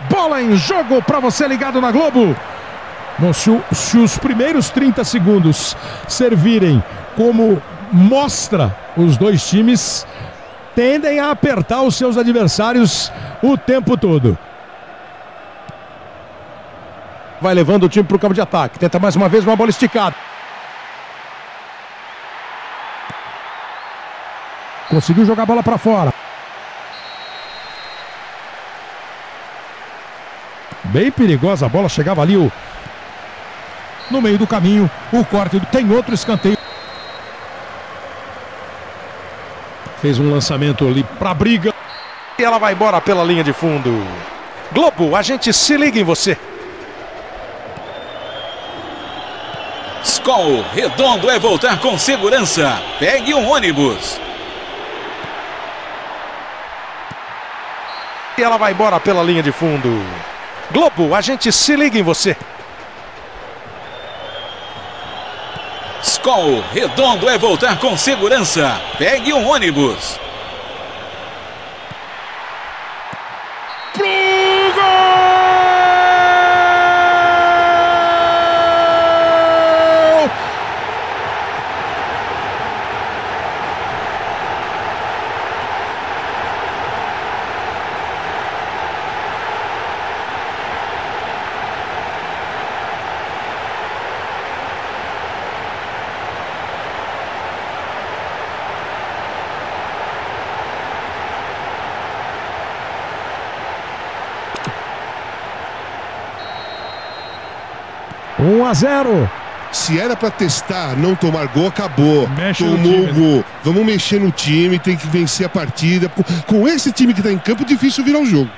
Bola em jogo para você ligado na Globo. Bom, se os primeiros 30 segundos servirem como mostra, os dois times tendem a apertar os seus adversários o tempo todo. Vai levando o time para o campo de ataque. Tenta mais uma vez uma bola esticada. Conseguiu jogar a bola para fora. Bem perigosa a bola. Chegava ali no meio do caminho. O corte. Tem outro escanteio. Fez um lançamento ali para a briga. E ela vai embora pela linha de fundo. Globo, a gente se liga em você. Skol Redondo é voltar com segurança. Pegue um ônibus. E ela vai embora pela linha de fundo. Globo, a gente se liga em você. Skol Redondo é voltar com segurança. Pegue um ônibus. Um a 0. Se era para testar, não tomar gol, acabou. Tomou o gol. Vamos mexer no time, tem que vencer a partida. Com esse time que está em campo, difícil virar o jogo.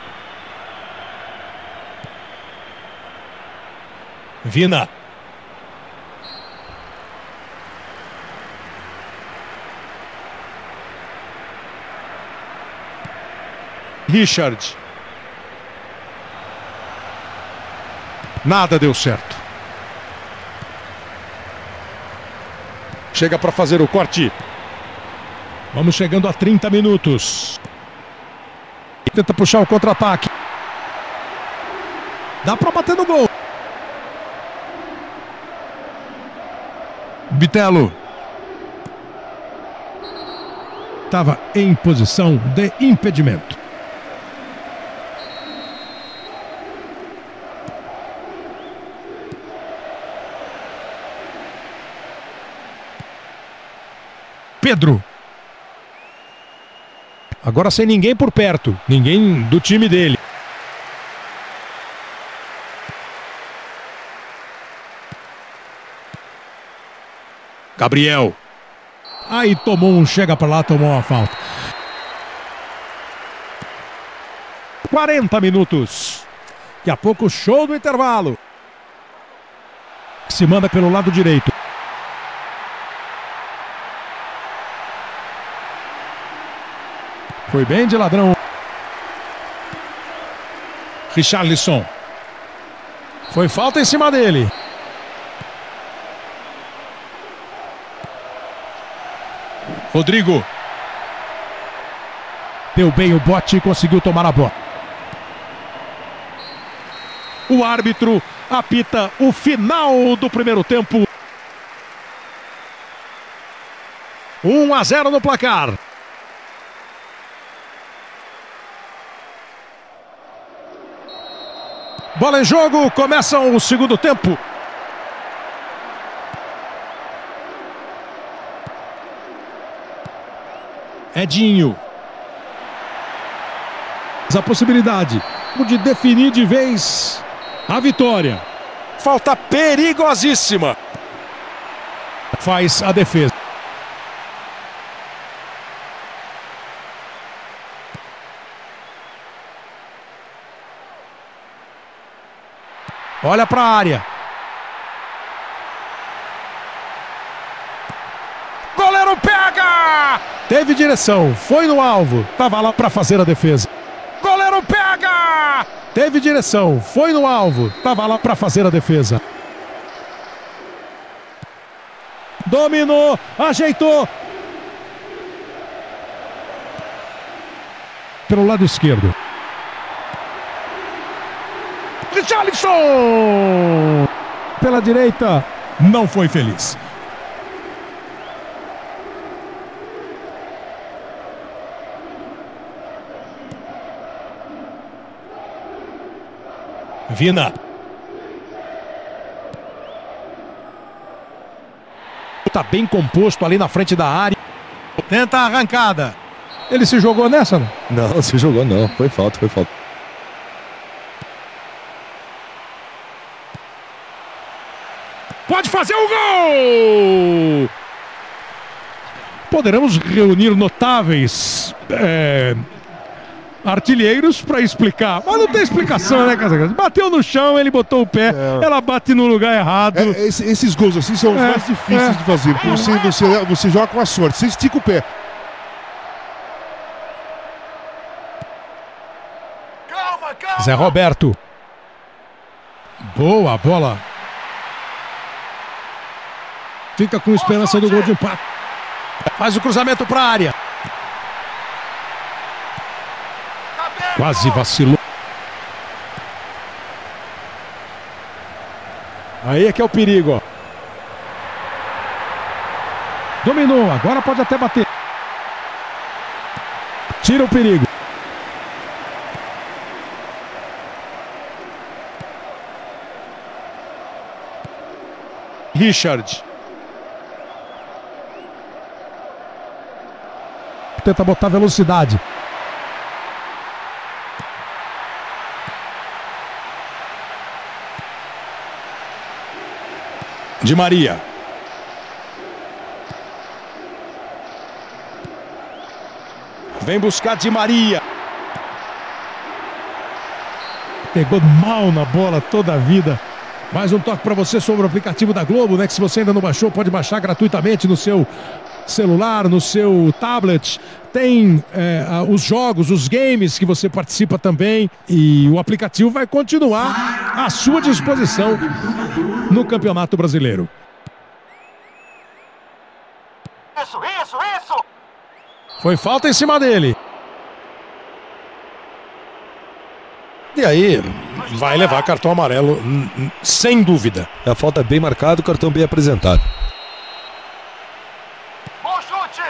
Vina. Richard. Nada deu certo. Chega para fazer o corte. Vamos chegando a 30 minutos. Tenta puxar o contra-ataque. Dá para bater no gol. Bitelo. Estava em posição de impedimento. Pedro. Agora sem ninguém por perto. Ninguém do time dele. Gabriel. Aí tomou um chega para lá, tomou uma falta. 40 minutos. Daqui a pouco show do intervalo. Se manda pelo lado direito. Foi bem de ladrão. Richarlison. Foi falta em cima dele. Rodrigo. Deu bem o bote e conseguiu tomar a bola. O árbitro apita o final do primeiro tempo. 1 a 0 no placar. Bola em jogo, começa o segundo tempo. Edinho. A possibilidade de definir de vez a vitória. Falta perigosíssima. Faz a defesa. Olha para a área. Goleiro pega! Teve direção, foi no alvo. Tava lá para fazer a defesa. Goleiro pega! Teve direção, foi no alvo. Tava lá para fazer a defesa. Dominou, ajeitou. Pelo lado esquerdo. Richarlison! Pela direita, não foi feliz. Vina. Tá bem composto ali na frente da área. Tenta a arrancada. Ele se jogou nessa, não? Não, se jogou não. Foi falta, foi falta. Pode fazer o gol! Poderemos reunir notáveis artilheiros para explicar. Mas não tem explicação, né, Casagrande? Bateu no chão, ele botou o pé, ela bate no lugar errado. Esses gols assim são os mais difíceis de fazer. Porque você joga com a sorte, você estica o pé. Zé Roberto. Boa bola. Fica com esperança do gol de empate. Faz o cruzamento para a área. Quase vacilou. Aí é que é o perigo, ó. Dominou, agora pode até bater. Tira o perigo. Richard. Tenta botar velocidade. Di Maria. Vem buscar Di Maria. Pegou mal na bola toda a vida. Mais um toque para você sobre o aplicativo da Globo, né? Que se você ainda não baixou, pode baixar gratuitamente no seu celular, no seu tablet. Tem os jogos, os games que você participa também. E o aplicativo vai continuar à sua disposição no Campeonato Brasileiro. Isso! Foi falta em cima dele. E aí, vai levar cartão amarelo, sem dúvida. A falta é bem marcada, o cartão bem apresentado. Bom chute!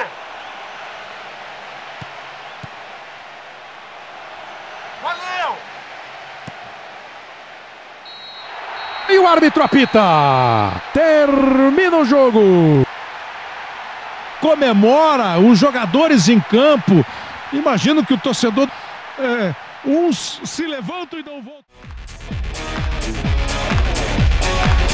Valeu! E o árbitro apita. Termina o jogo. Comemora os jogadores em campo. Imagino que o torcedor... uns se levantam e não voltam.